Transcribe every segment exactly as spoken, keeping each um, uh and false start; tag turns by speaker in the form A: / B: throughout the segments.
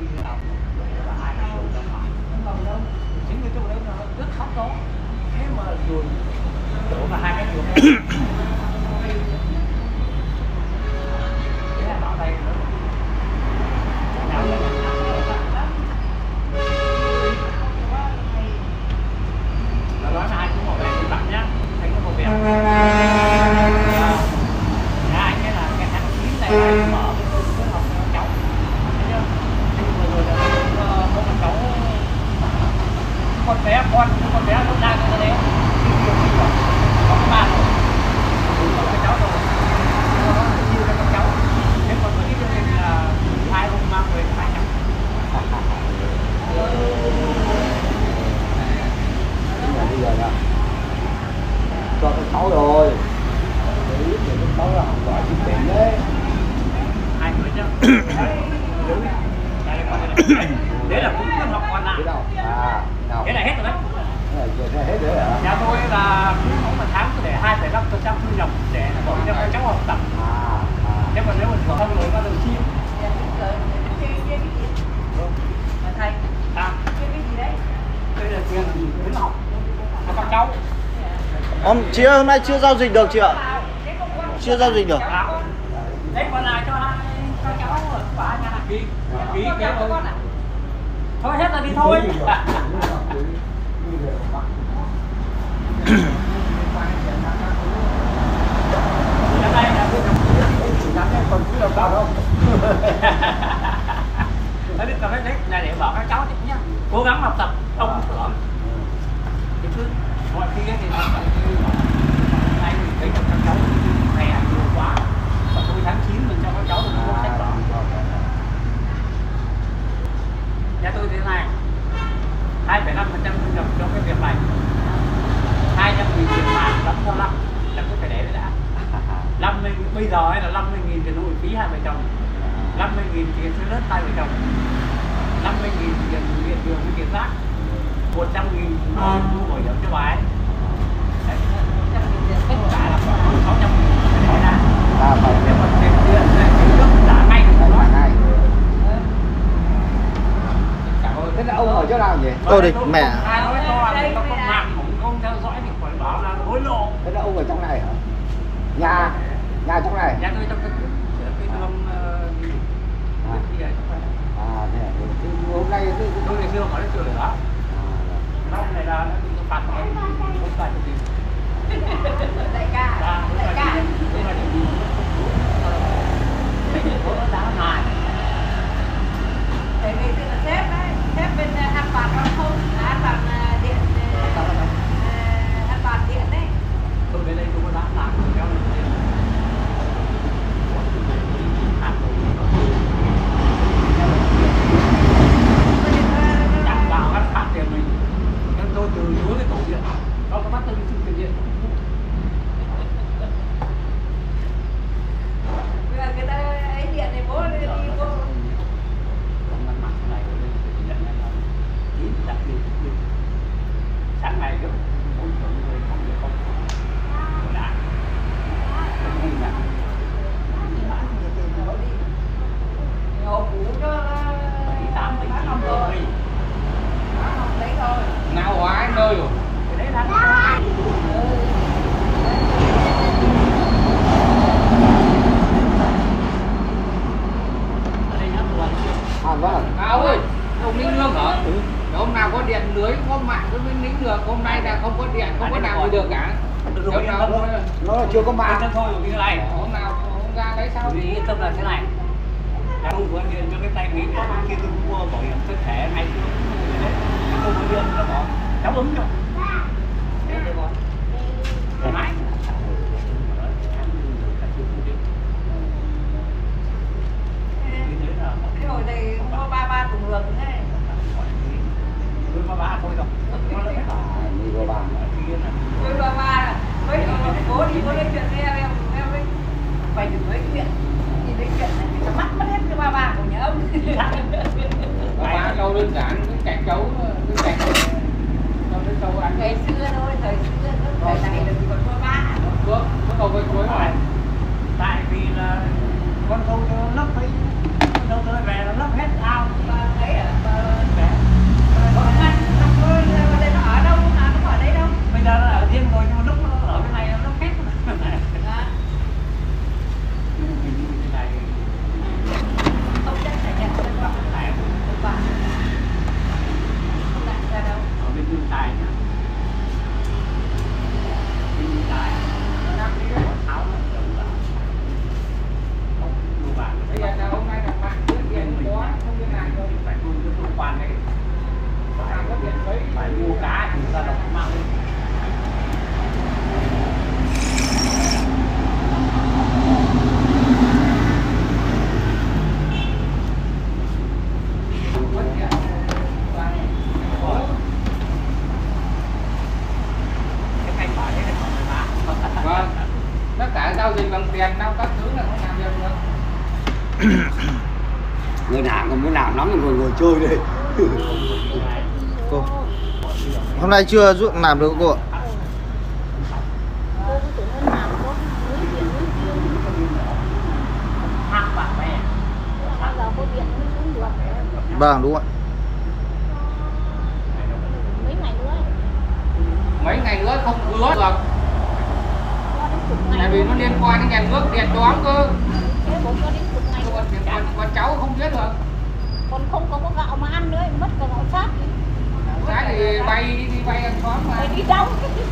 A: khi nào là hai cái chuột ra ngoài không đâu, chính cái chỗ đấy nó rất khóc đó, thế mà rồi chỗ là hai cái chuột thế là bảo đây nữa. Nói là hai chú một về đi bạn nhá, thấy có một việc. Nhà anh ấy là cái tháng chín này anh mở cái học cháu, thấy chưa? Thế vừa rồi là có con cháu, con bé con con bé nó đang ở đấy, có ba rồi, có cái cháu rồi, nó chia cho con cháu. Thế còn với cái chương là hai ông mang về hai cháu.
B: Bây giờ là cho cái cháu rồi, để biết được cái cháu là học giỏi chính tỉnh đấy.
A: Hai người chứ. Đấy là cũng cứ học còn lại.
B: Thế nào? À, nào?
A: Cái này hết rồi đấy.
B: Cái này hết rồi hả?
A: Nhà tôi là cứ mỗi một tháng tôi để hai phẩy năm phần trăm thu nhập để bỏ cho các cháu học tập.
B: À, à.
A: Thế còn nếu mà phổ thông rồi bao giờ chi? Thầy. À. Đây là tiền khuyến học cho các cháu.
C: Ông chị ơi, hôm nay chưa giao dịch được chị ạ. Chưa giao dịch được.
A: Đấy còn lại cho hai cho cháu ở quả nhà này. Ký ký cái thôi. Thôi hết rồi đi thôi. Hôm nay là tôi còn cứ đồng đâu đâu. Đấy đi cầm đấy này để bảo các cháu thì nhá, cố gắng học tập không thưởng. Thì cứ mọi khi thì nó phải như này mình thấy cho các cháu hè nhiều quá, và tôi tháng chín mình cho các cháu được mua sách vở. Nhà tôi thế này, hai phẩy năm phần trăm thu nhập cho cái việc này, hai trăm nghìn tiền mặt đóng theo năm là cứ phải để đấy đã. năm mươi bây giờ ấy là năm mươi nghìn tiền nuôi phí hai vợ chồng, năm mươi nghìn tiền thuê đất hai vợ chồng, năm mươi nghìn tiền điện đường với tiền rác, một trăm nghìn mua bảo hiểm cho bà ấy. Đấy, tất cả là khoảng sáu trăm nghìn phải để ra.
B: À, phải.
A: Nếu mà tiền điện này tiền nước trả ngay
B: Phải
A: nói.
B: ngay. Thế là ông ở chỗ nào nhỉ?
C: Tôi đi mẹ.
A: Ai nói to là có con mạng cũng không theo dõi thì phải bảo là hối lộ.
B: Thế là ông ở trong này hả? Nhà, nhà trong này.
A: Nhà tôi trong cái cái đường gì vậy?
B: À, thế à? Thế hôm nay tôi
A: Tôi ngày xưa ở đấy chưa nữa. Năm này là nó bị phạt rồi, không phải cái gì.
D: Đại ca, đại ca.
A: Đây là điểm gì? Đây là có đá ngài.
D: Tại vì tôi là sếp đấy, sếp bên an toàn giao thông, an toàn điện, an toàn điện đấy.
A: Tôi bên đây tôi có đá ngài kéo lên trên. Chẳng vào các phạt tiền mình. Nên tôi từ chối cái tổ điện. Đó có bắt tôi đi xin tiền điện.
D: Bây giờ người ta ấy điện này bố đi vô.
A: Sáng ngày cứ ôi trời ơi không được không rồi đã không đi mà
D: Ngộ phụ cho
A: bảy tám bảy chín rồi
D: không lấy thôi.
A: nào hóa nơi rồi cái đấy là ở đây nhá tuần
B: À, vâng.
E: Cao ơi, ông lính nương hả? Ừ. Hôm nào có điện lưới, có mạng với lính nương, hôm nay là không có điện, không có nào gì được cả.
A: được rồi,
E: Hôm nào
A: thôi
B: Nó là chưa có
A: yên
B: mạng.
A: tâm thôi như thế này
E: hôm nào không ra đấy sao?
A: vì yên tâm là thế này là không có điện cho cái tay nghĩ là bên kia tôi mua bảo hiểm sức khỏe ngày xưa không có điện nó bỏ đóng ứng cho thế được rồi thoải mái.
D: Cái hồi này mua ba ba thùng lường thế.
A: Tôi ba ba thôi rồi.
B: À, đi qua bàn.
D: Tôi ba ba với bố đi bố nói chuyện với em em em ấy phải đừng nói chuyện thì nói chuyện này người ta mắt mất hết cái ba ba của nhà ông.
E: Ba câu đơn giản, cái cạch chấu, cái cạch cho cái câu ăn.
D: Ngày xưa thôi, thời xưa thôi, thời này là chỉ còn ba ba.
E: Có có câu với cuối rồi.
A: Tại vì là con dâu cho lấp ấy, con dâu tôi về là lấp hết ao
B: cái nào nóng thì ngồi ngồi chơi đây.
C: Cô hôm nay chưa giúp làm được cô ạ. Vâng đúng ạ.
D: Mấy ngày nữa
E: Mấy ngày nữa không ứa được. Tại vì nó liên quan đến nhà nước điện đoán cơ.
D: thế bố cho đến chục ngày
E: Còn, còn, còn cháu không biết được.
D: còn không có, có gạo mà ăn nữa mất cả gạo sát
E: Giá thì bay đi bay ăn xóm mà.
D: phải đi đâu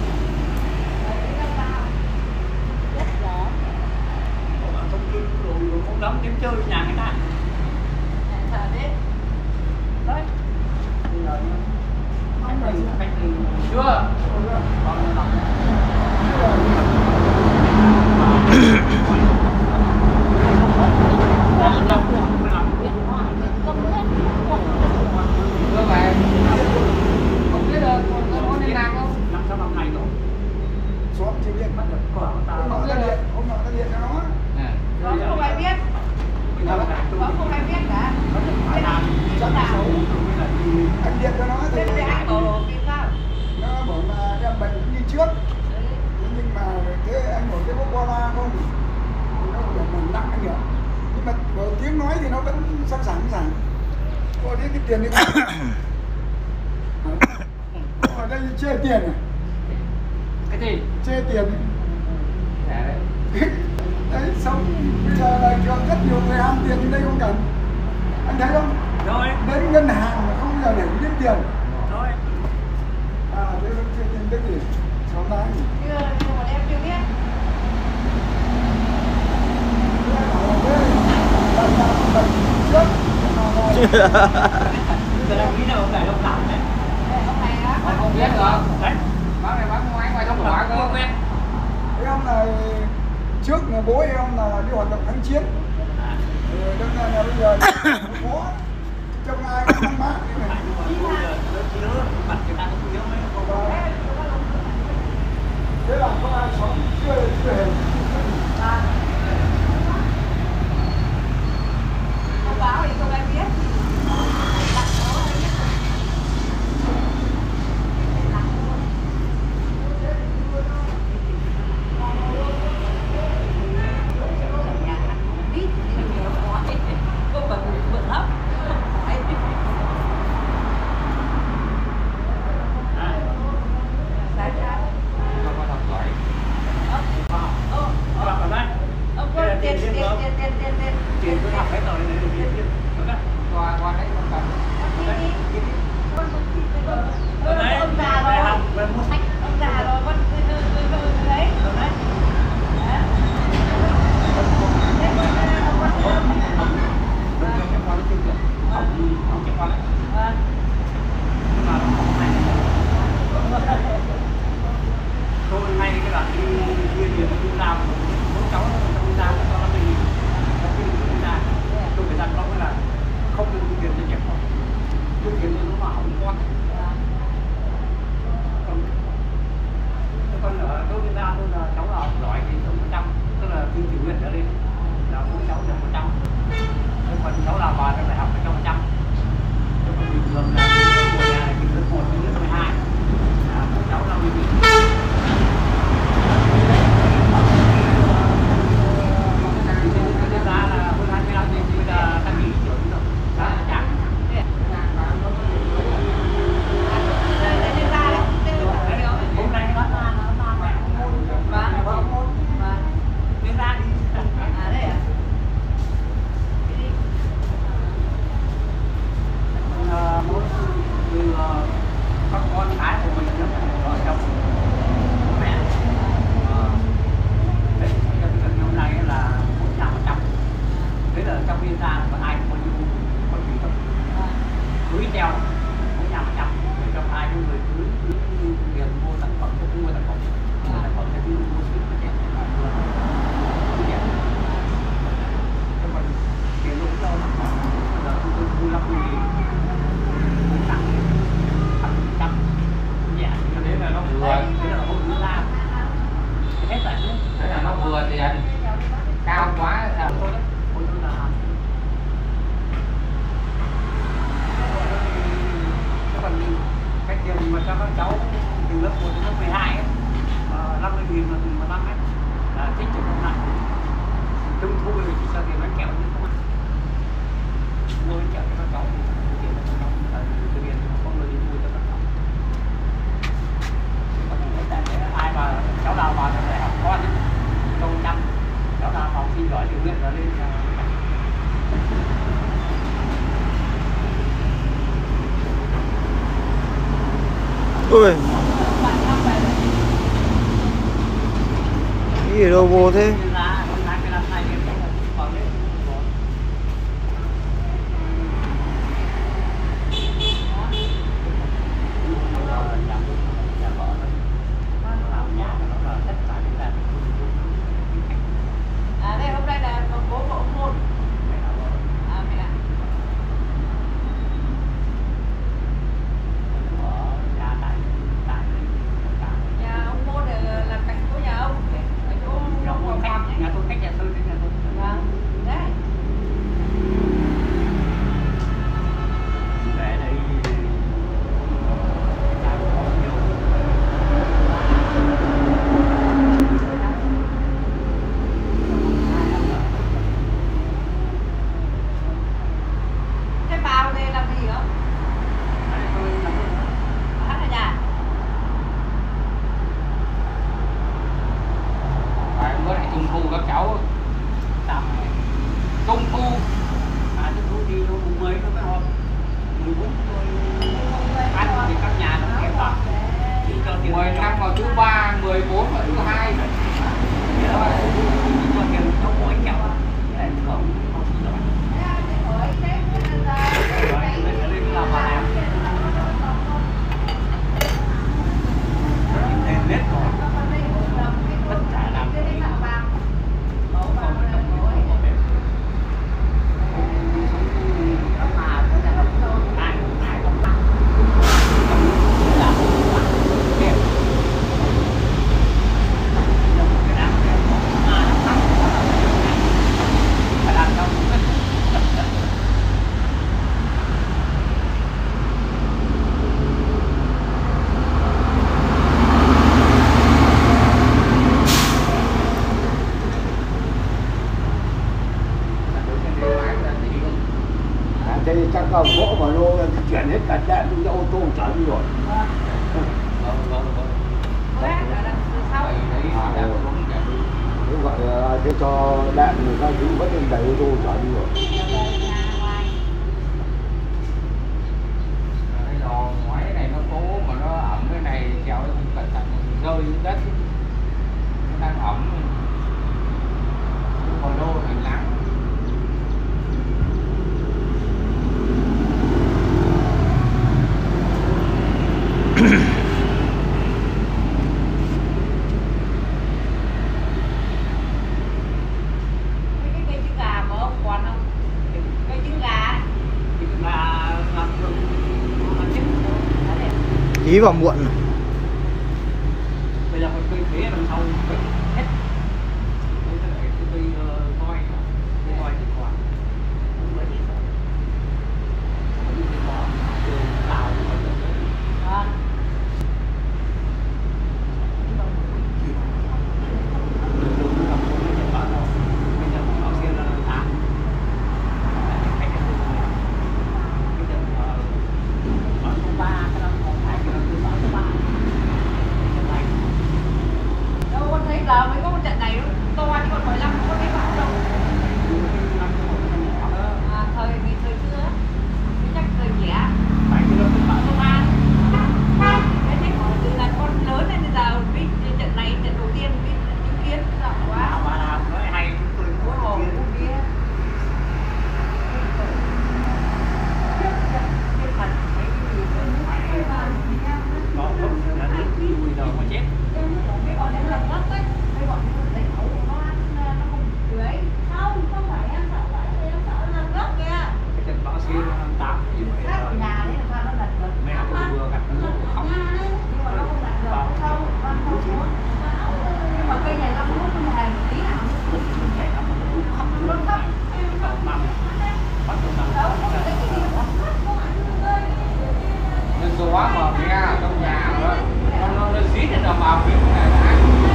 D: rất rõ
A: Không kiếm đồ không đóng kiếm chơi nhà người ta.
D: thở đấy đấy
E: Chưa. Chưa về. Không biết được, còn có nên làm không?
A: Năm sáu năm nay rồi.
B: Xóm chỉ biết bắt được cỏ ta
E: Không biết
B: ta
E: được.
B: điện, hôm nọ ta điện cho nó.
E: Nè.
D: nó không ai biết nó không ai biết cả
A: Phải làm
D: chỗ nào
B: Anh điện cho nó thì
D: thế thì ai bảo vì sao
B: nó bảo là em bệnh cũng như trước. Thế nhưng mà thế anh bảo cái bố la không thì nó có bệnh nặng anh hiểu. Nhưng mà có tiếng nói thì nó vẫn sẵn sàng sẵn sàng. Có đến cái tiền đi không? Ở đây chê tiền này,
A: cái gì?
B: chê tiền.
E: Để
B: Đấy, xong bây giờ là cho rất nhiều người ăn tiền nhưng đây không cần. Anh thấy không?
A: Rồi,
B: Đến ngân hàng mà không bao giờ để biết tiền.
A: rồi.
B: À, đây là chê tiền cái gì? Sáu tháng gì?
D: chưa nhưng mà em chưa biết
A: Giờ đang nghĩ đâu phải đông lắm đấy.
D: ông này á
E: còn không biết được.
A: Đấy.
E: Bác này bác ngoái ngoài trong
A: Không
E: quả
A: phải
E: cơ.
A: không quen.
B: Em là trước là bố em là đi hoạt động kháng chiến. Ừ, đâm ra là bây giờ có trong ai cũng mang mát như này.
A: Mặt người ta không nhớ mấy con.
B: Thế là có ai sống chưa chưa hề.
D: không báo thì không ai biết đặt nó ai biết không phải bự lắm Đấy, đấy.
E: Không có học giỏi.
D: Ô, ô,
A: Học ở đây.
D: ông có tiền tiền tiền tiền tiền tiền
A: Tiền tôi học hết rồi này tiền tiền. Đúng đấy.
E: Qua qua đấy không cần.
D: ông già rồi ông già rồi con đấy đấy
A: Tôi ngay cái đoạn đi đi đi đi làm bố cháu trong đi ra cho nó đi trong khi đi ra tôi phải dặn con là không được đưa tiền cho trẻ con, đưa tiền cho nó mà hỏng con. Còn con ở tôi đi ra tôi là cháu là giỏi thì tôi một trăm, tức là thi cử nguyện trở lên là bố cháu được một trăm, còn cháu là vào trong đại học phải cho một trăm. Chứ còn bình thường là của nhà này lớp một đến lớp mười hai là bố cháu là mười nghìn. Các con cái của mình nó ở trong mẹ. Đấy, hôm nay là một nhà một trăm. Thế là trong viên ra có ai có nhiêu con gì không? Cưới treo mỗi nhà một trăm. Trong ai những người cứ cứ tiền mua sản phẩm cho mua sản phẩm, mua sản phẩm cho cứ mua sức mà chết là vừa cứ tiền. Thế còn tiền lúc đâu mà bây giờ tôi tôi lắp đi tăng thành trăm nhẹ cho nên là nó vừa thế là không giữ ra hết tại chứ
E: Thế là nó vừa tiền. Cao quá sao?
A: tôi đấy tôi là lớp một đến lớp mười hai ấy, năm mươi nghìn một năm ấy, là thích chụp không lại. Trung thu thì chỉ cho tiền bánh kẹo nhưng không ăn. Mua bánh kẹo cho các cháu thì tiền cho các cháu, tại vì từ tiền không người đi mua cho các cháu. Còn tại để ai mà cháu nào vào trong đại học con ấy, trong năm cháu nào học sinh giỏi thì nguyện là lên.
C: Ui, cái gì đâu vô thế?
D: À đây hôm nay là bố của ông Môn. À mẹ. Nhà ông Môn là cạnh của nhà ông. Ở chỗ ông
A: khách, nhà tôi khách nhà tôi đến nhà tôi.
D: Vâng. Đấy.
A: Về đây làm có nhiều.
D: Thế bà đây làm gì không? Hát ở nhà.
E: Phải bữa nay trung thu các cháu
A: Tạm này.
E: trung thu
A: À, trung thu đi đâu mùng mười nó mới họp. mười bốn thôi. Ăn thì các nhà nó kẹp vào. Chỉ cho tiền
E: mười năm vào thứ ba, mười bốn vào thứ hai.
A: Thế là chỉ cho tiền cháu mỗi kẹo. Cái này không không chỉ rồi. Rồi, lên lên làm vào làm. Nhìn lên hết rồi. Tất cả làm cái gì. Không không không không bếp. Mà có nhà đâu. Ai ai không ăn. Làm đẹp. Cái đám cái mà nó tắt. Phải làm đâu.
B: À, thế chắc là gỗ mà lô chuyển hết cả đạn đi ra ô tô chở đi rồi.
E: Vâng vâng vâng.
D: Đấy, ở đằng sau.
E: Đấy đấy
B: À,
E: đã
B: ừ.
E: đúng nhà đi.
B: Thế gọi là thế cho đạn người ta thứ vẫn lên đầy ô tô chở đi rồi.
E: Cái lò ngoái này nó cố mà nó ẩm cái này kéo nó không cẩn thận rơi xuống đất. Nó đang ẩm. Còn đô hành lang.
D: Cái cây trứng gà của ông còn không? Cây trứng gà.
A: Là làm được làm chết.
C: Tí vào muộn.
A: Bây giờ phải cây thế đằng sau phải hết. Đây là cái cây voi, cây voi thì còn. Không phải gì rồi. Không phải có đường Lào có đường.
D: Vâng.
A: Đường đường gặp cũng Nhật Bản đâu. Bây giờ họ kia là tám. Cái cái đường này. Cái đường ở số ba cái năm còn hai cái năm thứ sáu thứ ba.
E: là vào biết này đã.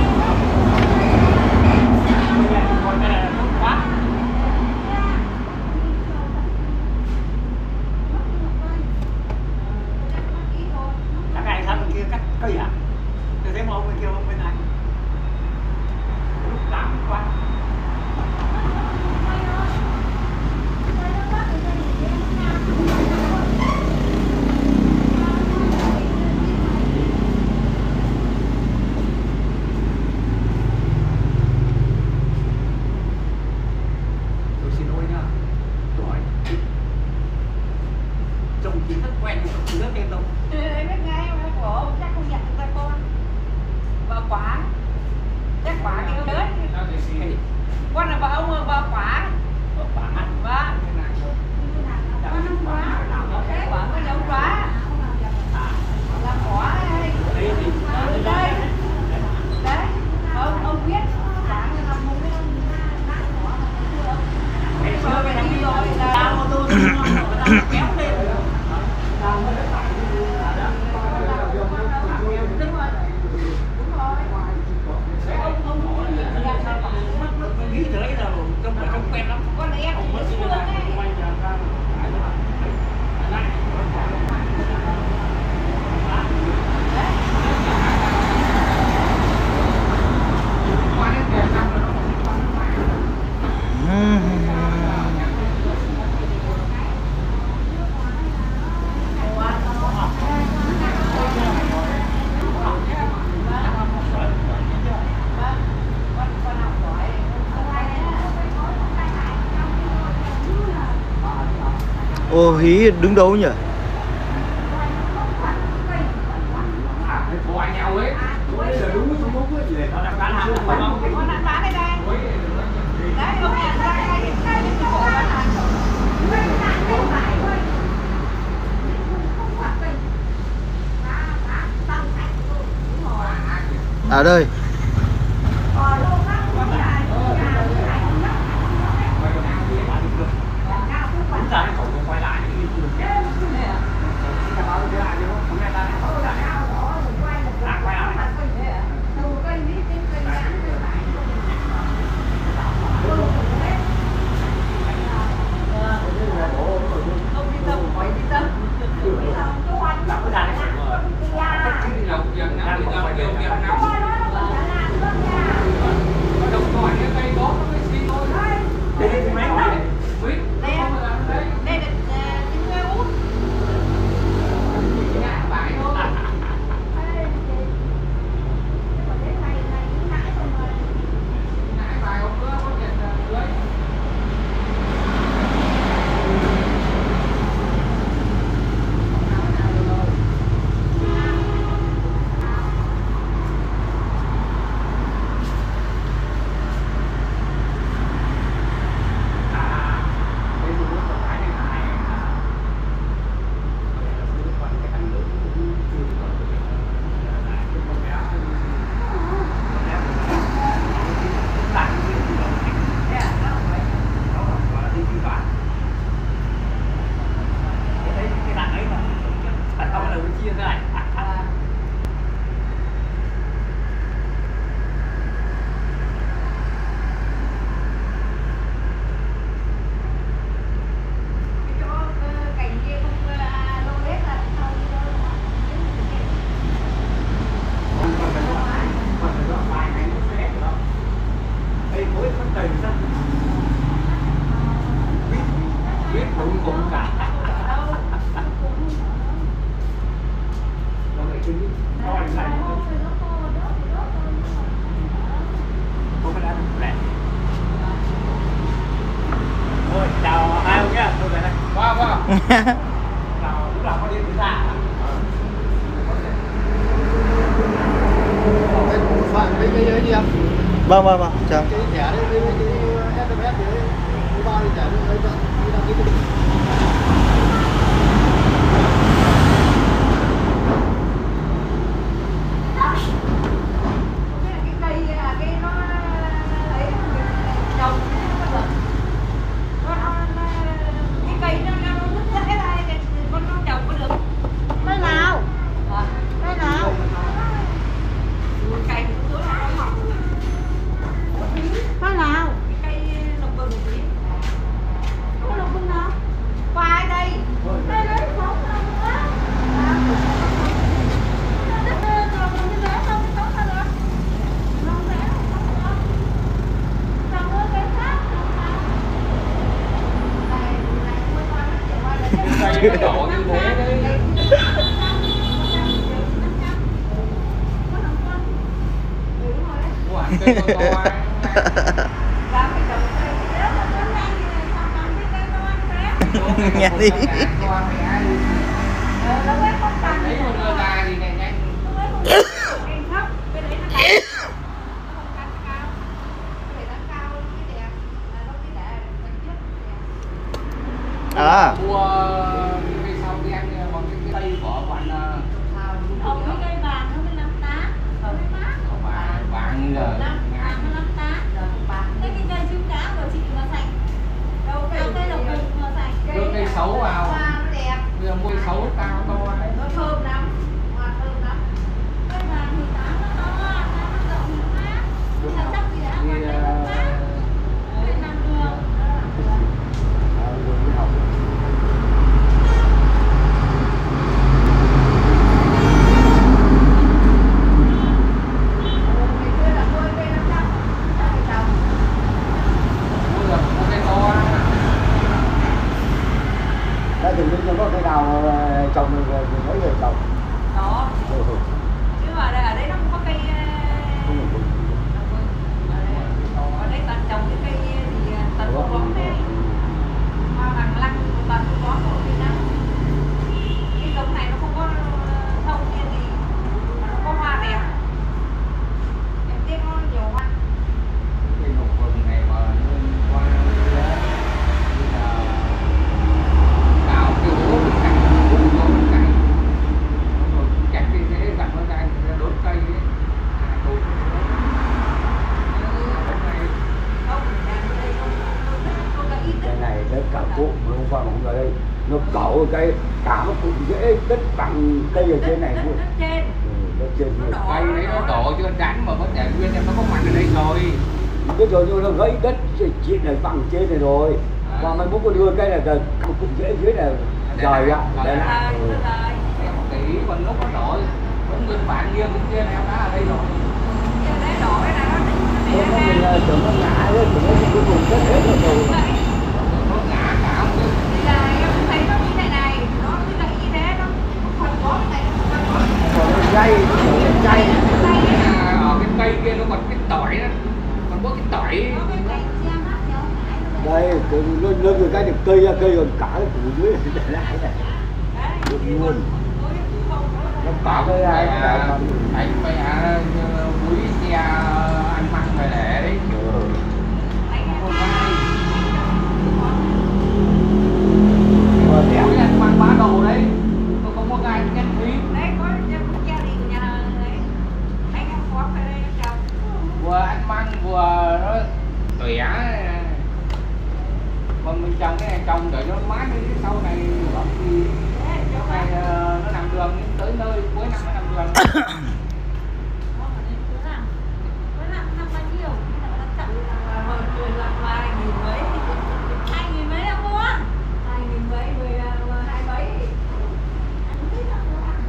A: Bây giờ thì còn cái này là tốt quá. Các anh sang bên kia cắt cây à? Tôi thấy một ông bên kia ông bên này. Lúc lắm quá. Tôi xin lỗi nhá. Tôi hỏi. Trông chị rất quen nhưng không rất quen đâu.
D: Em biết ngay mà khổ chắc không nhận ra con. Vợ quả. Chắc quả kêu đấy. Con là vợ ông mà vợ quả.
A: Vợ quả ăn.
D: Vâng. Quả có giống quả. Là quả đây.
A: Đây thì
D: Đây. Đấy. Ông ông biết. Quả là làm một cái
A: ngày xưa cái thằng đi rồi tao ô tô người ta kéo lên. Nghĩ tới là trong là trong quen lắm.
D: con này em cũng chưa đấy.
C: Ô hí đứng đâu nhỉ?
E: Của anh nhau ấy.
A: Đây là đúng trong bốc ấy, để nó đang bán hàng phải không?
D: Con đang bán đây đây. Đấy ông nhận ra đây đây cái cổ bán hàng.
C: À đây.
A: Đúng ra cái cổng nó quay lại cái đường kép. Cái báo thế lại chứ không nghe ta không lại. À quay lại.
D: Ông đi tâm, hỏi đi tâm.
A: Là có ra cái cổng rồi.
E: Cái đầu dần nắm thì giờ nhiều việc nắm. Đồng còi cái cây đó nó mới xin thôi.
A: Đây đây mấy này.
E: Quý,
D: Đây
E: không làm đấy.
D: đây là chính người út.
E: Nhà bãi thôi. Nãy bài hôm bữa có nhận dưới.
A: Biết cũng cũng cả. Thôi chào hai ông nhé, tôi về đây.
E: Vâng vâng.
A: Chào, lúc nào có điện từ xa.
B: Bạn cái cái ấy gì em?
C: Vâng vâng vâng, chào.
B: Cái thẻ đấy, cái cái ét em ét đấy, cái bao nhiêu thẻ đấy, đi đăng ký.
D: Cái cây à, cây nó ấy trồng nó được. Nó cái cây nó nó nứt rễ ra thì con nó trồng có được.
F: Cây nào?
D: À,
F: Cây nào?
E: đổ như thế đấy. Mua hẳn cây to to ấy.
C: Nghe đi.
E: Đấy mà đưa ra thì nhanh nhanh.
C: À.
E: Mua cây sau đen còn cái cây của bạn
F: Ông cái cây vàng nó mới lắm tá.
E: vàng vàng giờ
F: Vàng nó lắm tá. Thế cái cây trứng cá của chị mà sạch. Đâu cây cây lộc bụng mà sạch.
E: đưa cây xấu vào.
F: Hoa nó đẹp.
E: Bây giờ mua cây xấu cao to đấy.
F: Nó thơm lắm. Hoa thơm lắm. Cây vàng thì tá nó to, tá nó rộng nó mát. Nhưng mà chắc gì đã còn lấy nó mát. Cây làm đường.
B: Đây thì mình có cây nào trồng được mấy người trồng.
D: Đó. Chứ mà đây, ở đây nó không có cây. Ở đây toàn trồng cái cây gì toàn có bóng đấy. Hoa bằng lăng toàn có bóng của Việt Nam. Cái giống này nó không có thông kia gì, mà nó có hoa đẹp. Em tiếc nó nhiều hoa.
E: Cây nụ vừng này mà qua cào cái hố bên cạnh, bung vô bên cạnh, rồi chặt cái rễ gặt nó ra đốt cây ấy, à đốt
D: Không, nhà đây không không có ít.
B: Cái này đất cả cụ mà không phải không ở đây. Nó cẩu cái cả nó cũng dễ đất bằng cây ở trên này luôn.
D: Đất trên.
B: Ừ, đất trên
D: Nó
B: luôn.
D: đỏ.
E: cây đấy nó đổ chưa đánh mà có thể nguyên em nó có mặt ở đây rồi.
B: Biết rồi nhưng nó gãy đất chuyện này bằng trên này rồi. Và mai mốt có đưa cây này là cũng dễ dưới này rời ạ. Đây là.
D: Rồi, rồi.
E: Em một tí còn lúc nó đổ vẫn nguyên bản nghiêng bên kia này em đã ở đây rồi.
D: Cái đấy đỏ cái này nó
B: Nó
D: nó
B: có
D: để
B: mình
D: ra.
B: tưởng nó ngã đấy, tưởng nó cái vùng đất hết rồi rồi.
E: Nó ngã cả không chứ.
D: Thì là em thấy nó như này này, nó cứ gãy như thế, nó không có cái này, nó không có.
B: Còn nó dây, nó dây.
D: Tay ấy.
E: À, ở cái cây kia nó còn cái tỏi đó, còn có cái tỏi.
F: Có cái cây che mắt cho ông ngại nó
B: Đây, cái lên lên rồi cái được cây ra cây còn cả cái củ dưới để lại này.
D: Đấy,
B: Được
D: thì
B: luôn.
D: có cái củ không có.
B: Nó cả cây này nó lại còn.
E: Anh phải à, quý xe ăn mặn về để đấy.
D: Anh em
E: Con vai.
B: Mà đẹp.
E: Quý ăn mặn bá đồ đấy. Tôi không có gai nhất quý.
D: đấy có cái gia đình của nhà đấy. Anh em có về đây em trồng.
E: Vừa ăn mặn vừa nó tỉa. Mà mình trồng cái này trồng để nó mát đi sau này bọc thì
D: Đấy, chỗ
E: sau này
D: này.
E: ờ, nó nằm đường tới nơi cuối năm nó nằm đường.
F: Nó mà nên cứ làm. Cứ làm năm bao nhiêu? Bây giờ nó chậm là
D: Hơn mười lần hai nghìn mấy.
F: hai nghìn mấy đâu mua.
D: Hai nghìn mấy, mười hai mấy.
F: Anh thích là mua ăn.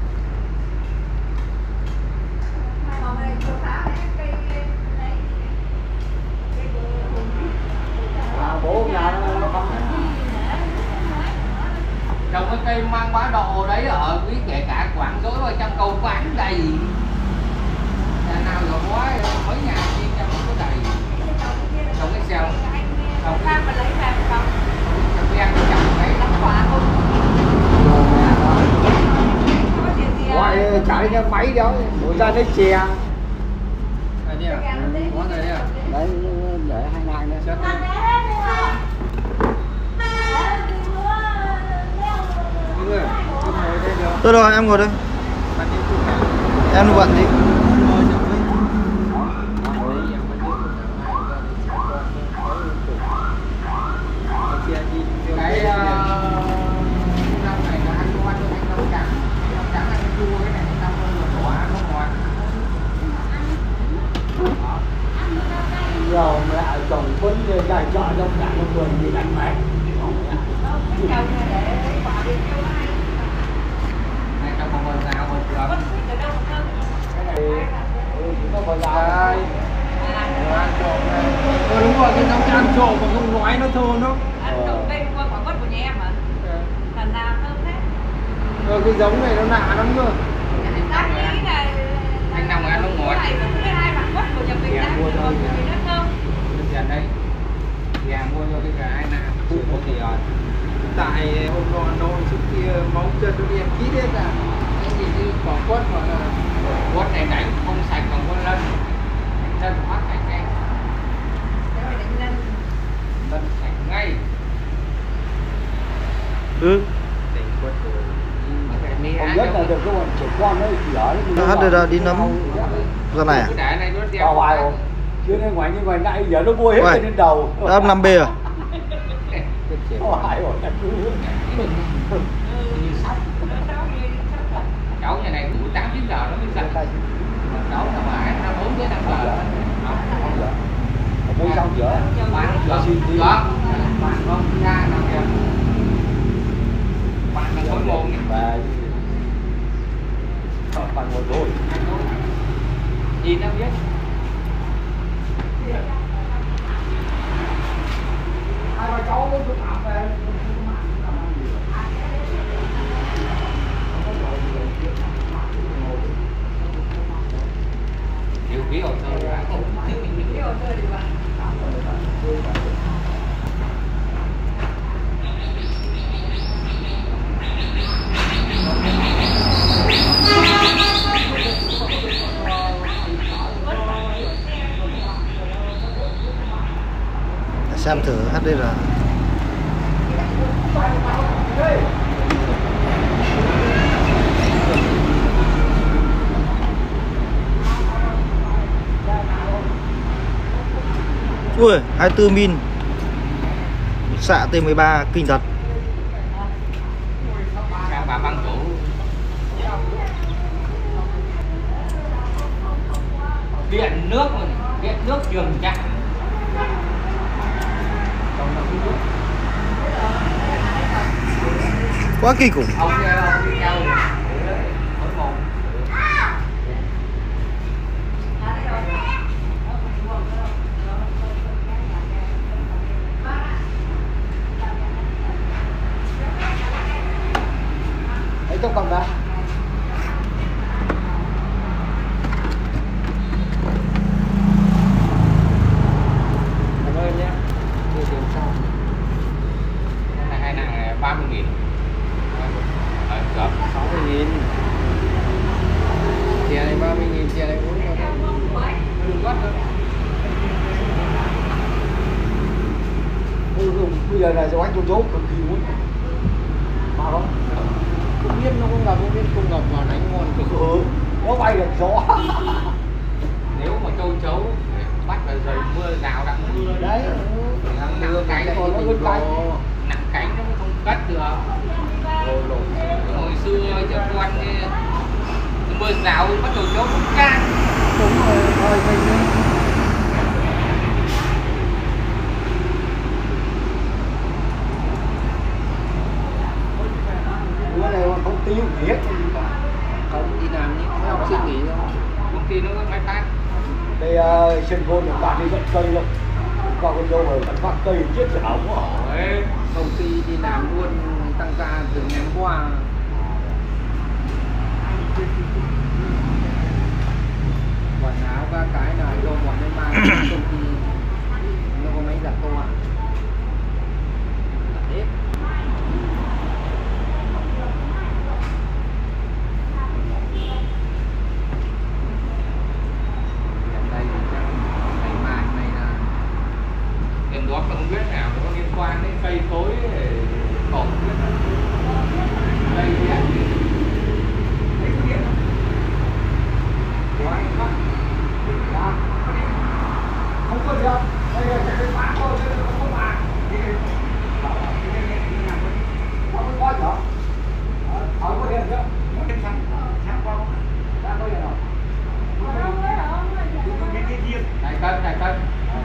D: Còn đây chỗ phá đấy, cây đấy. Cây của Hùng.
B: À, bố nhà nó nó không.
E: Trồng cái cây mang bá độ đấy ở quý kể cả Quảng Dối vào trong cầu quán đầy. Nhà nào rồi quá mấy nhà chi trong có đầy. Trồng cái xèo.
D: Trồng cái mà lấy về trồng.
E: Trồng cái ăn trồng đấy.
D: Đắp quả không. Có chuyện gì à?
B: Ngoài chạy cái máy đó, bố ra lấy chè.
E: Đây nhá. Có rồi đấy à.
B: Đấy, để hai ngàn nữa.
F: Ăn đấy hết đi không? Đấy, đi mua leo.
E: Đúng rồi. Tôi ngồi đây được.
C: Thôi rồi em ngồi đây.
E: Bạn đi chụp này.
C: Em bận đi.
E: Ngồi chụp đi. Cái uh, rau này là ăn ngon hơn anh rau trắng. Rau trắng ăn chua cái này nó ngon hơn quả nó ngọt.
B: Giờ mẹ chồng vẫn dài chợ trong cả một vườn gì đánh mày.
D: Trồng này để lấy quả đi cho ai.
E: Này trong một vườn nào một
D: Có
E: vườn.
D: thích ở đâu không?
B: Cái này
C: Rồi cái giống này nó lạ lắm cơ.
D: Đang nghĩ là
E: Anh Long ăn nó ngọt.
D: cái này cũng cái hai bản quất của nhà mình đang mua thôi thì nó thơm.
E: Gà đây. Gà mua cho cái gà ai nào. Phụ một thì rồi.
C: Tại hôm nọ nó trước kia máu chân nó đi em kít hết à.
E: Cái gì như quả quất hoặc là quất này đánh không sạch còn con lân. Lân thoát sạch ngay.
D: Thế phải đánh lân.
E: Lân sạch ngay.
C: Ừ.
E: Đánh quất rồi.
B: Không nhất là được cái bọn trẻ con ấy thì ở
C: Nó hát ra đi nấm ra này à?
E: Cứ để này nó đeo
B: vào hoài rồi. Chưa nên ngoài như ngoài nãy giờ nó bôi hết
C: Uầy,
B: lên trên đầu.
C: Âm năm B à?
B: Có hoài rồi.
E: như sóc. Cháu nhà này đủ tám chín giờ nó mới sạch. Còn cháu nào mà ăn bốn tới năm giờ.
B: Không giờ. Bôi xong giữa.
E: Bạn giờ đó. Bạn không ra nào kìa. Bạn là khối môn nhỉ?
B: Và bằng một rồi.
E: Nhìn nó biết.
B: Hai ba cháu nó cứ tạm về.
E: Điều ký hồ sơ ra.
D: Cái hồ sơ thì bạn.
C: Để xem thử hát đê rờ. Ui, hai mươi tư min. Xạ T mười ba kinh thật.
E: Các bà băng chủ. Điện nước rồi, điện nước trường trạm.
C: Quá kinh khủng.
E: Ông kia ông đi theo khối một.
B: Đấy trong cầm ra.
E: Cảm ơn nhé. Đưa tiền sau. Cái này hai nặng ba mươi nghìn. Ở cướp
C: sáu mươi nghìn. Tiền này ba mươi nghìn, tiền này bốn mươi nghìn.
E: đừng quất thôi.
B: Ừ, ừ, bây giờ là cho anh trốn trốn cực kỳ muốn. Mà không?
C: Không biết nó không gặp, không biết không gặp vào đánh ngon cực.
B: Ừ, nó bay được gió.
E: Nếu mà châu chấu bắt vào rồi mưa rào đang mưa
B: Đấy.
E: nặng nặng cánh
B: còn nó cứ cánh.
E: nặng cánh nó mới không cất được. Hồi xưa cho con mưa rào bắt đầu chấu cũng can.
B: Đúng rồi, thôi mình bữa này mà không tiêu gì hết.
C: Không đi làm những cái học sinh nghỉ thôi.
E: Công ty nó có máy phát.
B: Đây uh, sân gôn của bạn đi vận cây luôn. Qua con dâu rồi vẫn phát cây chết chả ống hả?
E: Đấy.
C: Công ty đi làm luôn tăng ca từ ngày hôm qua. Quần áo các cái là do bọn em mang công ty nó có máy giặt to à? Giặt hết. Đây chắc ngày mai này là
E: Em đó không biết nào nó có liên quan đến cây cối cột đây điện
B: không có gì đâu. Đây là cái bát thôi, đây là không có bạc. Không có gì hả? Không có điện chứ. Sáng qua không? Sáng có điện rồi.
E: này cân này cân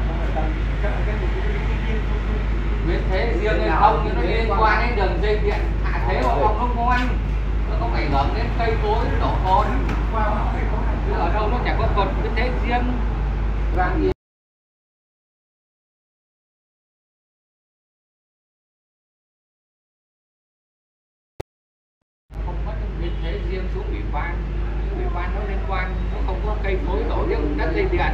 E: biết thế riêng hay không nhưng nó liên quan đến đường dây điện hạ thế của ông nó ngon, nó không ảnh hưởng đến cây cối đổ cồn. Ở đâu nó chẳng có cột biết thế riêng. Vàng gì không mất riêng xuống ủy ban, ủy ban nó liên quan, nó không có cây cối đổ riêng đất dây điện.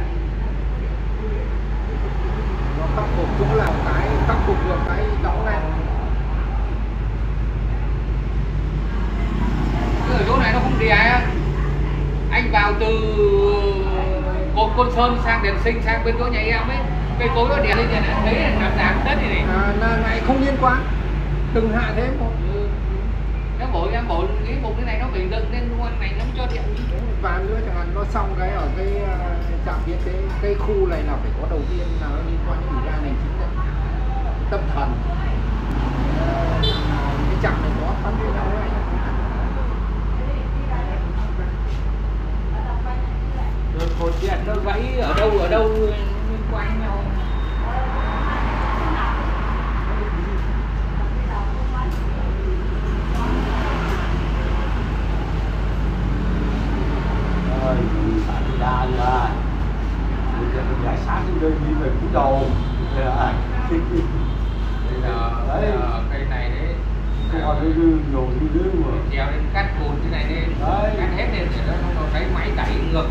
C: Nó khắc phục chỗ là cái khắc phục được cái đóng này.
E: Ở chỗ này nó không đè á. Anh vào từ cột Côn Sơn sang Đền Sinh sang bên chỗ nhà em ấy, cây cối nó đè lên này thấy làm giảm đất này này.
C: À, là này không liên quan, từng hạ thế một.
E: Ừ. Em bộ em bộ nghĩ một cái này nó bị dựng nên luôn này nó cho điện.
C: Và nữa chẳng hạn nó xong cái ở cái uh, trạm biến thế cái khu này là phải có đầu tiên là nó liên quan đến ủy ban hành chính này, tâm thần. Uh, cái trạm này có phát hiện đâu này.
E: Rồi cột điện nó gãy ở đâu ở đâu liên quan nhau.
A: Rồi, bạn đi ra đi ra. Bây giờ mình giải sáng đi đi về phút đầu. Đây là
E: Bây giờ, bây giờ cây này đấy,
A: còn đi đi nhiều đi đi mà.
E: trèo lên cắt cột cái này lên,
A: Đấy.
E: cắt hết lên để nó không thấy máy đẩy ngược.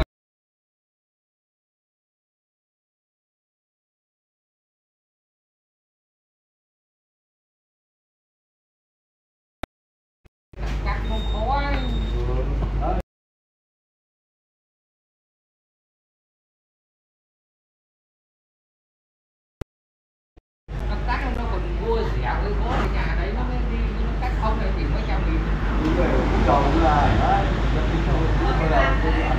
E: Cắt không khó ấy.
A: Đấy.
E: Nó cắt nó còn mua rẻ với bố ở nhà đấy nó mới đi, nó cắt không này thì mấy trăm nghìn.
A: Đi về phút đầu cũng là đấy. Đi sau phút đầu cũng là.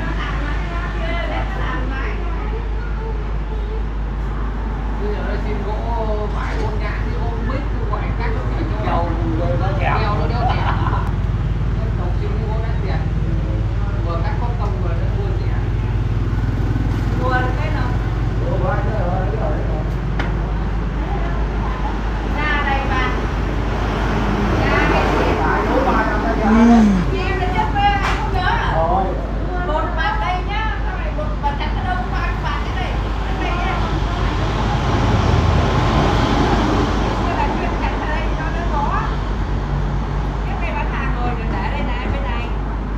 E: Bây giờ nó xin gỗ phải ôn nhãn thì ôn mít cứ gọi cắt nó phải cho
A: Keo rồi nó dẻo.
E: keo nó đeo tiền. Nó đầu xin cái gỗ đắt tiền. Vừa cắt có công vừa nó mua rẻ.
D: Đùa được cái nào
A: Ủa, vậy đó rồi, đấy rồi, đấy rồi.
D: ra đây bà ra đây chị
A: Tại nấu ba năm ra ra.
D: chị em đến trước với anh không nhớ à
A: Rồi.
D: một bạt đây nhá sau này một bạt chặt ở đâu ba cái bạt cái này cái này nhá cái là chuyện chặt ở đây cho nó có cái này bán hàng rồi rồi để đây này bên này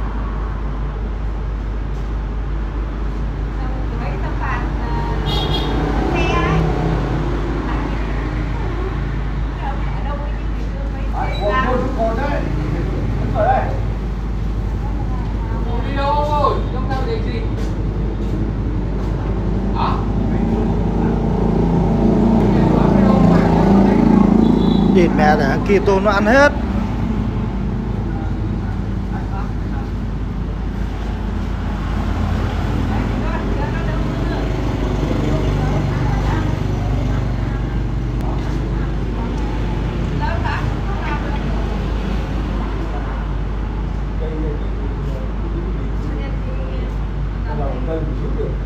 D: xong mấy tấm bạt xe đấy ở đâu cái gì
A: Đấy,
D: chưa mấy
A: cột luôn, cột đấy. Đúng rồi đấy.
E: Đi đâu rồi? Trong tao để gì? Hả?
G: Thịt mẹ để kỳ tô nó ăn hết.
A: Cây này thì đầu cây một chút được.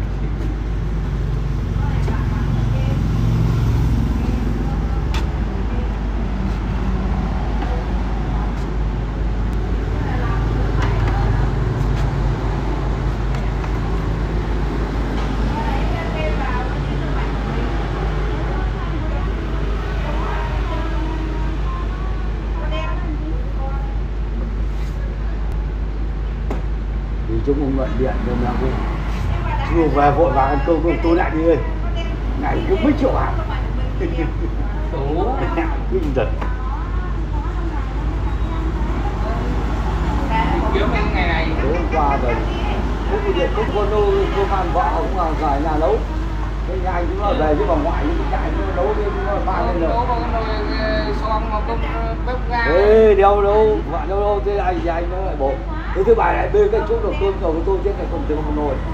A: Thì chúng ông gọi điện cho mẹ cô chưa về vội vàng ăn cơm rồi tôi lại đi ơi ngày cứ mấy triệu hạt
E: Đủ.
A: kinh giật
E: Kiếm cái ngày này.
A: tối hôm qua rồi cũng có điện cũng có nô cô ăn vợ cũng là giải nhà nấu cái nhà anh cũng là về chứ bà ngoại cũng chạy nó nấu lên nó mang lên rồi
E: Nấu bằng nồi xoong mà công bếp ga.
A: ê đeo đâu vợ đâu đâu thế anh thì anh nó lại bộ thế thứ bài lại bên cái chỗ đầu cơm rồi tôi chết này không thể một nồi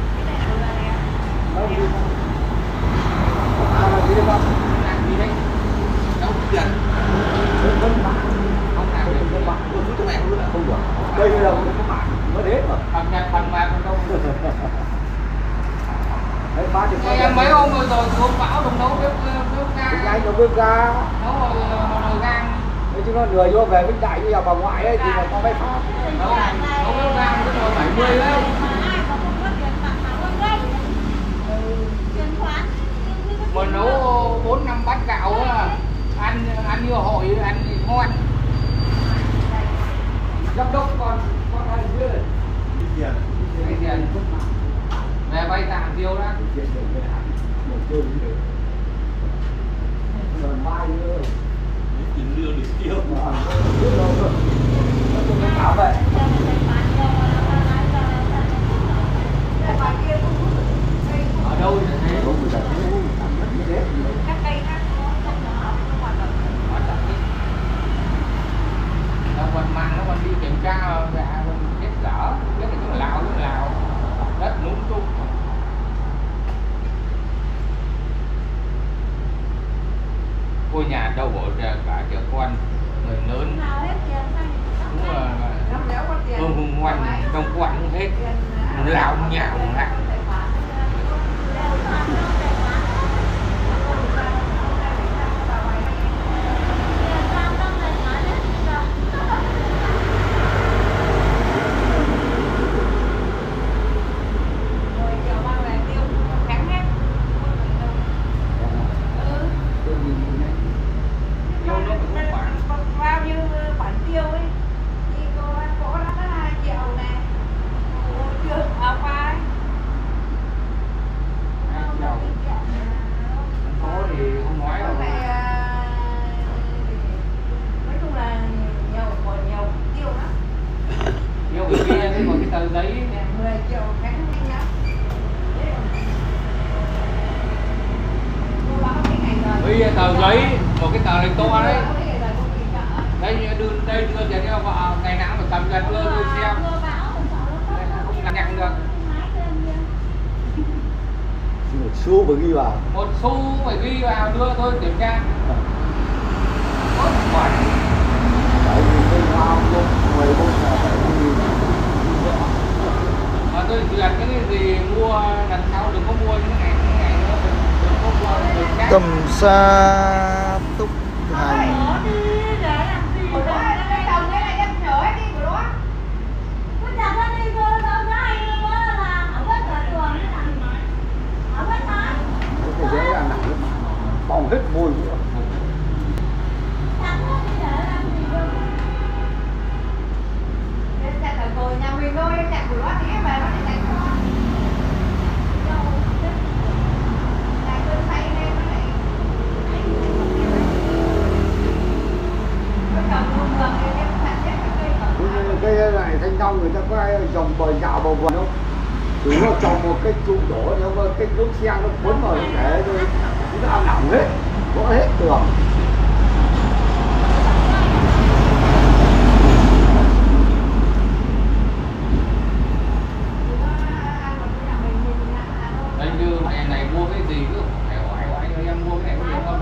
A: à là gì đấy không
E: Làm gì đấy? Nấu tiền.
A: không bạn
E: Không làm được.
A: không bạn không chút mẹ không được không được đây là không có bạn mất hết rồi
E: Phần nhật phần mà còn đâu.
A: đấy ba chục
E: Ngày em mấy hôm rồi rồi xuống bão đồng nấu bếp bếp ga.
A: cái anh nó bếp ga
E: Nấu rồi nồi gang.
A: thế chứ nó lười vô về Vĩnh Đại như là bà ngoại ấy thì là có máy phát
E: Nấu nấu bếp ga cái nồi bảy mươi đấy. Mà nấu bốn năm bát gạo á, ăn ăn như hội ăn thì ngon. Giám đốc còn con thầy
G: tiền.
E: Lấy tiền. Về vay tạm tiêu đó.
B: Chuyện để về hẳn đầu chơi như thế. Rồi mai nữa.
G: Tiền lương để tiêu.
B: Mà biết đâu rồi. Nó tôi nó bảo vậy.
E: Ở đâu thì thế?
B: Không người ta thấy cảm giác như thế.
D: Các cây khác nó không nó không hoạt động.
E: Hoạt động đi. Nó còn mang nó còn đi kiểm tra ra hết dở, biết là chúng là lào chúng là lào đất lúng tung. Ngôi nhà đâu bộ cả trẻ con người lớn cũng là không hùng ngoan trong quán cũng hết lào nhào lại.
D: Bao nhiêu khoản tiêu ấy thì cô có đã hai triệu này, trường áo vai
E: Có thì không nói đâu.
D: nói chung là nhiều còn nhiều tiêu lắm.
E: Nhiều người kia thế còn cái tờ giấy
D: mười triệu cái nhanh lắm. Cô báo mấy ngày rồi.
E: bây giờ tờ giấy một cái tờ này to đấy. Đây đưa đây đưa tiền cho vợ ngày nào mà cầm lên lên tôi xem không nhận được.
B: Một xu mà ghi vào.
E: Một xu phải ghi vào đưa tôi kiểm tra. Tốt quả.
B: Đấy thì cái hoa luôn mười bốn là phải ghi.
E: Mà tôi duyệt cái gì mua lần sau đừng có mua những cái này những cái này nữa, đừng có mua đường khác.
G: Tầm xa túc hành.
B: Cái giấy là nặng lắm. Bong hết môi nữa.
D: Nhà mình thôi, nhà của nó thì về nó để đánh con. Là cơn say lên nó lại nó cầm luôn ngược thì em phải chết cái cây cầm.
B: Cây này thanh long người ta có ai trồng bờ dạo bờ vườn không? Chúng nó trồng một cái trụ đổ nhưng mà cái đốt xe nó cuốn vào để rồi nó ăn nỏng hết, vỡ hết tường.
E: Đây như mẹ này mua cái gì cứ phải hỏi hỏi cho em mua cái này có được không?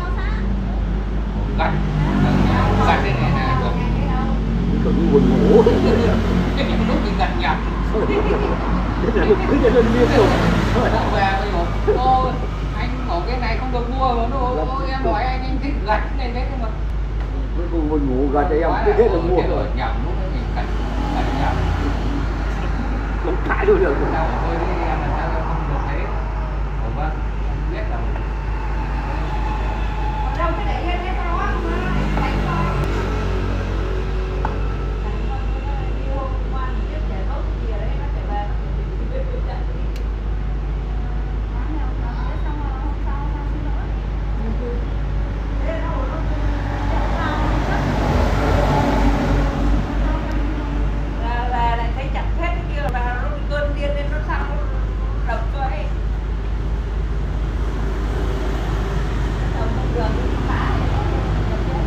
E: Gặt, gặt cái này là được.
B: Cái buồn ngủ.
E: Cái này lúc mình gặt nhặt.
B: Cái này cứ lên liên tục.
E: Về bây giờ, ô anh bảo cái này không được mua mà nó ô em hỏi anh anh thích gặt này đấy mà.
B: Cuối cùng buồn ngủ gặt thì em cứ thế là mua rồi.
E: Nhầm lúc đấy mình gặt, gặt nhầm.
B: Không cãi đâu được.
E: Sao tôi với em là sao em không được thế? Ủa vâng, em biết là
D: Còn đâu cái để hết cái đó mà đánh con. Đánh con nó đi hôm qua mình biết trẻ tốt kìa đấy, nó trở về nó phải đi. Thế đâu nó là là lại thấy chặt hết cái kia là nó cơn điên lên nó sang nó đập cho ấy. Đập một đường nó phá thì nó đập chết.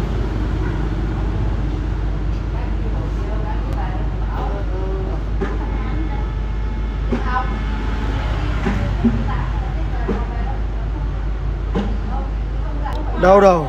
D: Cái gì một chiều cái như vậy nó bảo đi học.
G: Đâu đâu.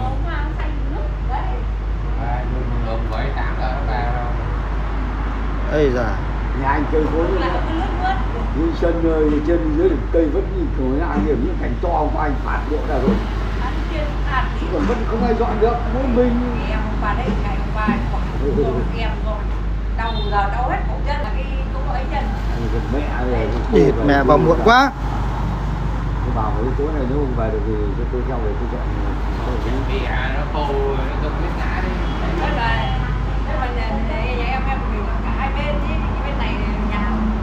E: được bảy tám giờ nó về rồi.
G: Ây da.
B: Nhà anh chơi khối như sân ơi, trên dưới cây vẫn như kiểu nhà hiểm những cảnh to của anh phạt bộ ra rồi. Chứ còn vẫn không ai dọn được, mỗi mình.
D: Em hôm qua đấy, ngày hôm qua quả em rồi đau giờ đau hết cổ chân là cái chỗ ấy chân.
B: Mẹ rồi.
G: Địt mẹ vào muộn quá.
B: Tôi bảo với tối này nếu không về được thì cho tôi theo về tôi chọn.
E: Bị à nó khô nó không biết ngã đi.
D: Thế là thế mà nhà, nhà em em mình cả hai bên chứ bên này nhà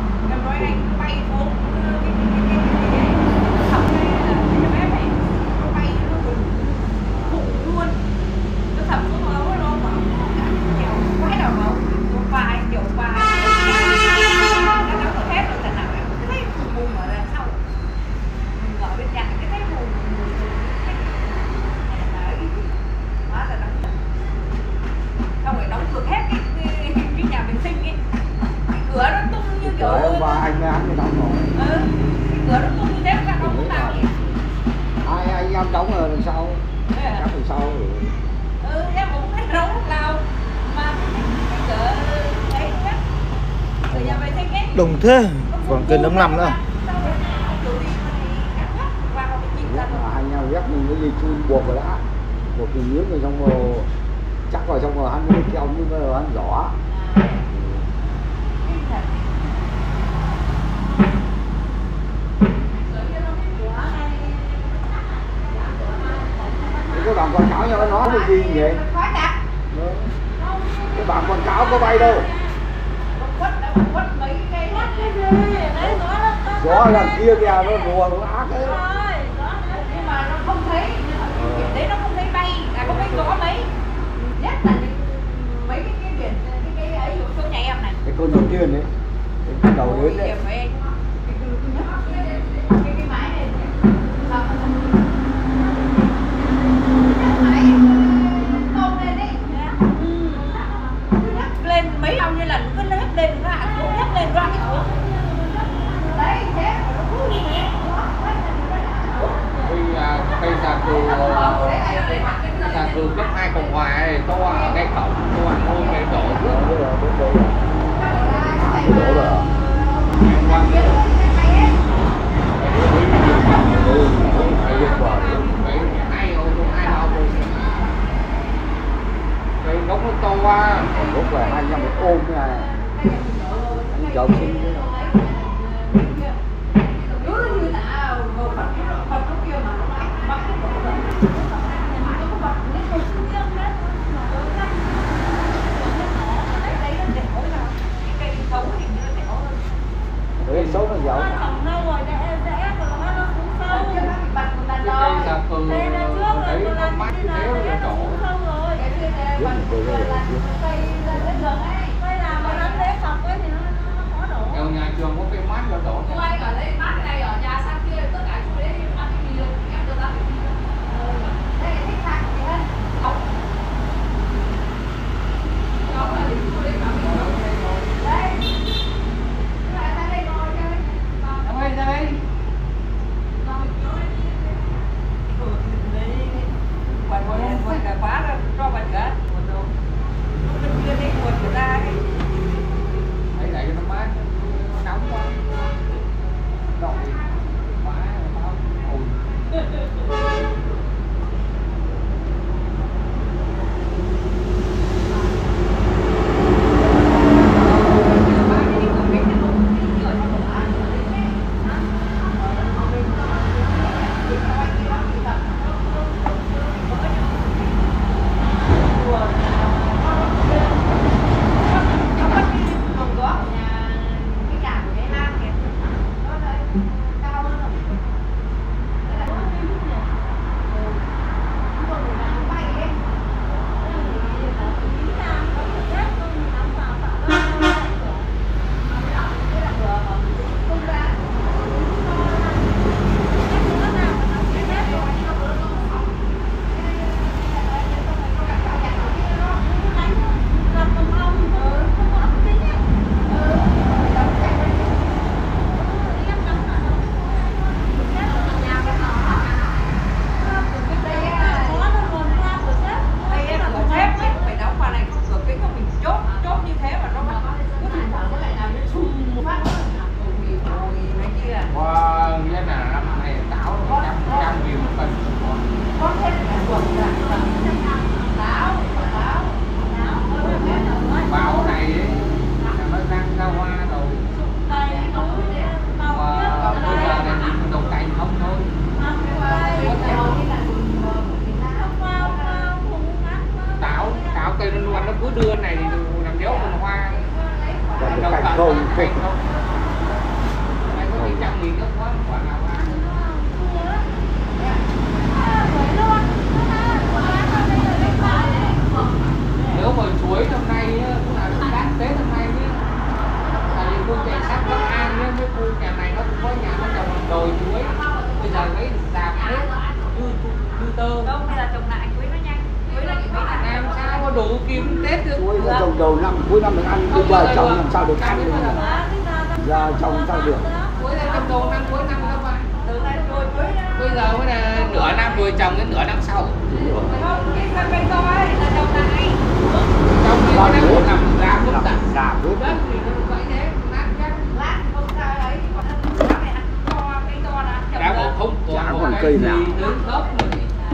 D: kiểu
C: Đấy, hôm qua anh với hắn thì đóng rồi.
D: ừ cửa nó không như thế các nó không vào gì.
C: Hai anh em đóng ở đằng sau.
D: Thế à?
C: Đóng đằng sau rồi.
D: Ừ em cũng thấy đóng lúc nào mà cái cửa ấy á, cửa nhà vệ sinh ấy.
G: Đồng thế. Còn cần năm năm nữa.
C: Nhất là anh em ghép mình cái dây chun buộc rồi đã. Buộc cái miếng rồi xong rồi chắc vào xong rồi hắn mới kéo như bây giờ hắn giỏ. Cái bảng quảng cáo cho nó cái gì vậy? Cái bảng quảng cáo có bay đâu. Gió làm kia kìa, nó rùa nó ác ấy.
D: Nhưng mà nó không thấy, kiểu đấy nó không thấy bay, à không thấy gió mấy. Nhất là mấy cái cái biển, cái cái ấy ở chỗ nhà em này.
C: Cái con đầu tiên đấy, cái con đầu đến đấy.
D: Cái cái máy này. Lên mấy bao nhiêu lần cứ nhấc lên nó hạ xuống, nhấc lên nó hạ xuống. Đấy thế nó cứ như thế.
E: Cây cây xà cừ xà cừ cấp hai Cộng Hòa này to ở ngay cổng, to ở ngôi cái đổ trước.
C: Đổ rồi.
E: Quang đấy hai ô tô hai ô tô. Cây gốc nó to quá.
C: Lúc là hai em phải ôm cái này. Anh chồng xin cái đấy xấu nó dạo.
E: Cái cây xà cừ đấy nó mát như thế là đổ.
C: Biết mình cười rồi.
E: Ở nhà trường có cây mát là đổ.
D: Cô anh ở đây mát cái này ở nhà sang kia tất cả chú đấy ăn cái gì được em được ăn. Đây là thích thằng gì hết. Không. Cháu là đi cô đấy bảo mình. Đây. Các bạn ra đây ngồi chơi.
E: Đâu ơi ra đây.
D: Quần quần quần cả khóa ra cho bạn cả. Bên kia đi quần của ta đi.
E: Đấy đẩy cho nó mát, nó nóng quá. Đậu quá nó ồn.
C: Cuối trồng đầu năm cuối năm được ăn, bây giờ trồng làm sao được ăn.
B: ra trong sao được.
E: Cuối là cầm đồ năm cuối năm các bạn.
D: Từ nay rồi cuối
E: Bây giờ mới là nửa năm rồi trồng đến nửa năm sau.
D: không, cái cây cây to ấy là trồng này.
E: Trong khi cái năm một năm ra cũng tặng
B: Giảm hết.
E: đất thì nó vậy thế, nát nhất.
D: Lát không ra đấy, còn cái này ăn to, cây to là trồng
E: Đã
D: được.
E: bộ không
B: Chả
E: còn
B: còn
E: một
B: cây
E: cái
B: nào.
E: gì đứng gốc rồi.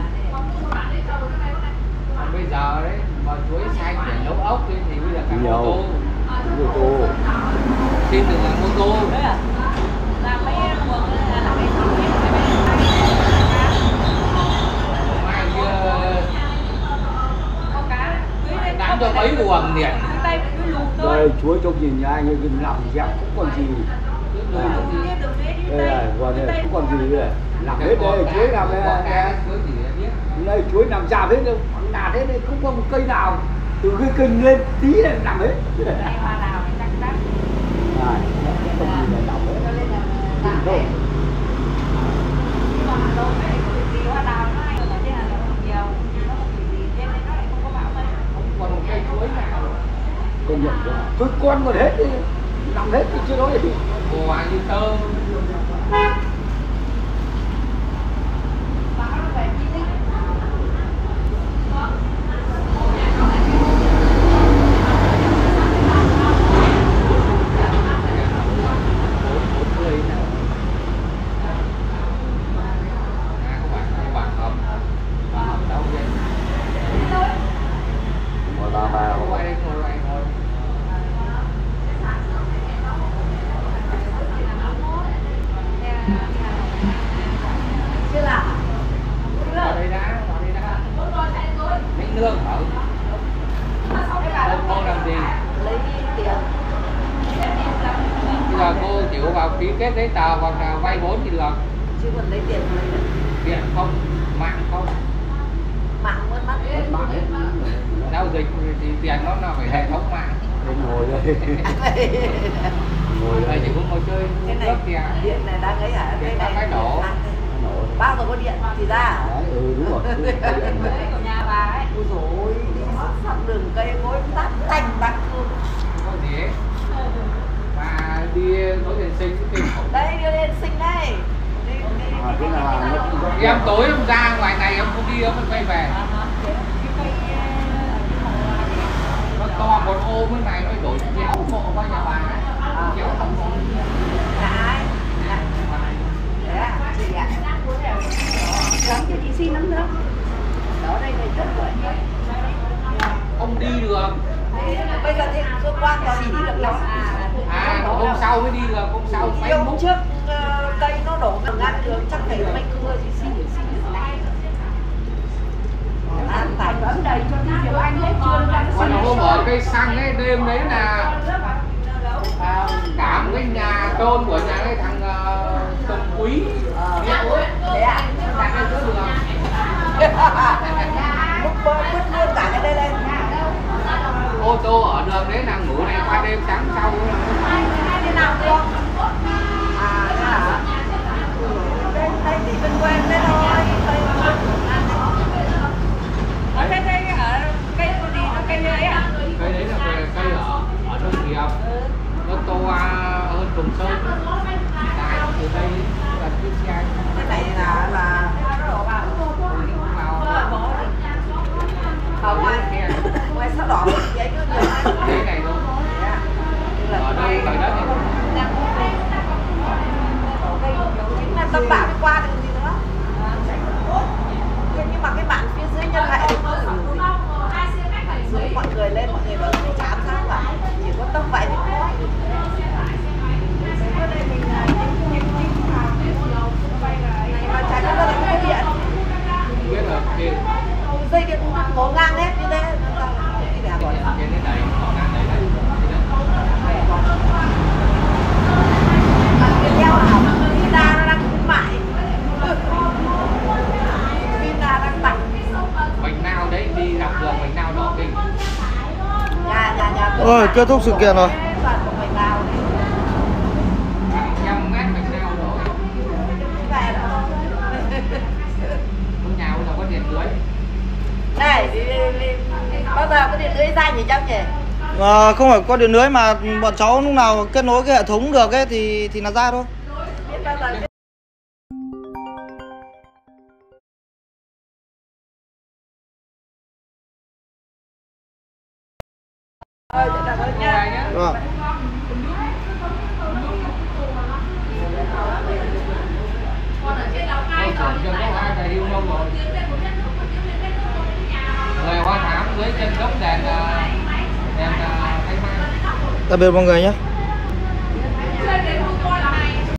E: Còn bây giờ đấy, mà chuối xanh để nấu ốc ấy, thì bây giờ cả
B: Nhiều.
E: mô tô.
B: Ô tô.
E: Xin được là mô tô.
D: Đấy à? Làm mấy nguồn làm mấy thứ hết
E: Mai kia
D: có cá.
E: đánh cho mấy buồng liền.
D: Cái tay cứ lùm thôi.
B: Đây chuối trông nhìn nhà anh ấy làm dẹp cũng còn gì.
E: Cứ lùi không gì.
B: Đây này, còn đây cũng còn gì đây. Làm hết đây, chuối làm đây.
E: Cái chuối gì đã biết.
B: Đây chuối nằm chạm hết đâu, nạt hết đây, không có một cây nào. Từ cái kênh lên tí này nằm hết.
D: Đây hoa đào này chắc đắt.
B: Này, không gì để nằm hết.
D: Nó lên là đào
B: Đâu.
D: đấy. Mà đâu đấy, vì hoa đào nó hay ở trên là nó nhiều. Nó không bị gì, trên đây nó lại không có bão mấy.
E: Không còn một cây chuối nào.
B: Công nhận rồi. Chuối con còn hết đi. Nằm hết thì chưa nói gì.
E: Quả như thơm.
D: Bão nó về chi tiết.
B: Ngồi vào vào.
D: Chưa làm à?
E: Vào đây đã, vào đây đã. Lấy nương ở. Cô, cô làm gì?
D: Lấy tiền.
E: Bây giờ cô chịu vào ký kết giấy tờ hoặc là vay vốn thì được.
D: Chứ còn lấy tiền lấy được.
E: Điện không, mạng không.
D: Mạng mất mất.
B: Bạn hết.
E: Giao dịch thì tiền nó là phải hệ thống mạng.
B: Em ngồi đây. Ngồi
E: Đây
B: đây.
E: chỉ cũng ngồi chơi
D: Cái
E: nước
D: này
E: kìa.
D: điện này đang ấy hả?
E: Điện đang cái nổ.
B: Nổ.
D: Bao giờ có điện thì ra.
B: Đấy, ừ đúng rồi.
D: Đấy của nhà bà ấy. Ôi dồi ôi, đi sắp đường cây cối tắt tành tắt luôn.
E: Không có gì hết. Và đi có tiền sinh cái kinh khủng.
D: Đây đưa lên sinh đây. Đi, đi,
B: À, thế là nó cũng có-
E: Em tối em ra ngoài này em không đi em mới quay về.
D: À, cái cây,
E: Nó to một ô bên này nó đổi chéo mộ qua nhà bà ấy. Chéo không có.
D: là ai? Là- Đấy à, chị ạ. Đó, cho chị xin lắm nữa. Đó đây này rất tuổi.
E: Không đi được.
D: Bây giờ thì cơ quan là chỉ đi được lắm.
E: À, hôm sau mới đi được, hôm sau
D: Thì
E: may
D: hôm
E: múc.
D: trước ờ, cây nó đổ ngăn đường chắc phải may cưa thì xin được xin được này. An tải vẫn đầy cho đi Diệu Anh hết chưa ra nó
E: Còn
D: xin.
E: hôm ở cây xăng ấy, đêm đấy là à, cả một cái nhà tôn của nhà cái thằng uh, Tùng Quý.
D: Ờ,
E: Biết ối.
D: thế à?
E: Đặt lên giữa đường.
D: Lúc bơ bứt luôn cả cái đây lên.
E: Ô tô ở đường đấy là ngủ này qua đêm sáng sau.
D: Thế nào không? À, thế hả? Đây, đây thì bên quen thế thôi. Ở thế đây ở cây con gì nó cây ấy à?
E: Cây đấy là cây, cây ở ở nông nghiệp. Nó to hơn Trùng Sơn. Tại từ đây là cái xe.
D: Cái này là là nó đổ vào.
E: Vào
D: Ở ngoài ngoài sao đỏ giấy nó nhiều hay
E: cái này thôi. Ở đâu ở đất này.
D: chính là tâm bảo đi qua thì gì nữa. Thế nhưng mà cái bạn phía dưới nhân lại thì dưới mọi người lên mọi người vẫn thấy chán sao cả, chỉ có tâm vậy thì thôi. Này mà trái nó là cái điện
E: Biết rồi, trên
D: dây điện ngổn ngang hết như thế. Đi để gọi
E: trên đến đây, họ ngang đây đây.
D: bạn cái đeo ảo Pina nó đang khuyến mại. Pina đang tặng.
E: Mình nào đấy đi dọc đường mình nào đó kinh.
D: Nhà nhà nhà tôi
G: Ôi,
D: tặng
G: kết thúc sự kiện rồi.
D: toàn của mình nào đấy.
E: Trăm mét mình nào đó.
D: Về đó.
E: Có nhà bây giờ có điện lưới.
D: Này, đi, đi, đi. Bao giờ có điện lưới ra nhỉ Trâm nhỉ?
G: Mà không phải qua điện lưới mà bọn cháu lúc nào kết nối cái hệ thống được ấy thì thì là ra thôi. Vâng.
E: Người hoa thám dưới chân gốc đèn đèn canh mai.
G: Tạm biệt mọi người nhé.